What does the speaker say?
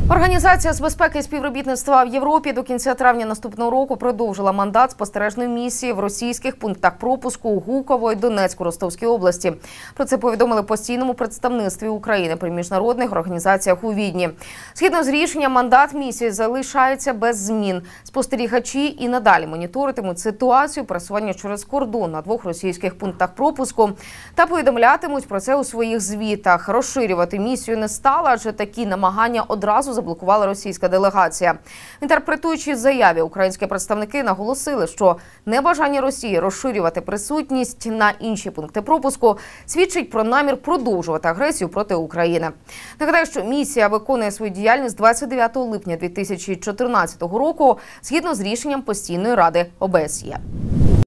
Організація з безпеки і співробітництва в Європі до кінця травня наступного року продовжила мандат спостережної місії в російських пунктах пропуску у Гуково і Донецьку Ростовській області. Про це повідомили постійному представництві України при міжнародних організаціях у Відні. Згідно з рішенням, мандат місії залишається без змін. Спостерігачі і надалі моніторитимуть ситуацію пересування через кордон на 2 російських пунктах пропуску та повідомлятимуть про це у своїх звітах. Розширювати місію не стало, адже такі намагання одразу заблокувала російська делегація. Інтерпретуючи заяві, українські представники наголосили, що небажання Росії розширювати присутність на інші пункти пропуску свідчить про намір продовжувати агресію проти України. Нагадаю, що місія виконує свою діяльність 29 липня 2014 року згідно з рішенням Постійної ради ОБСЄ.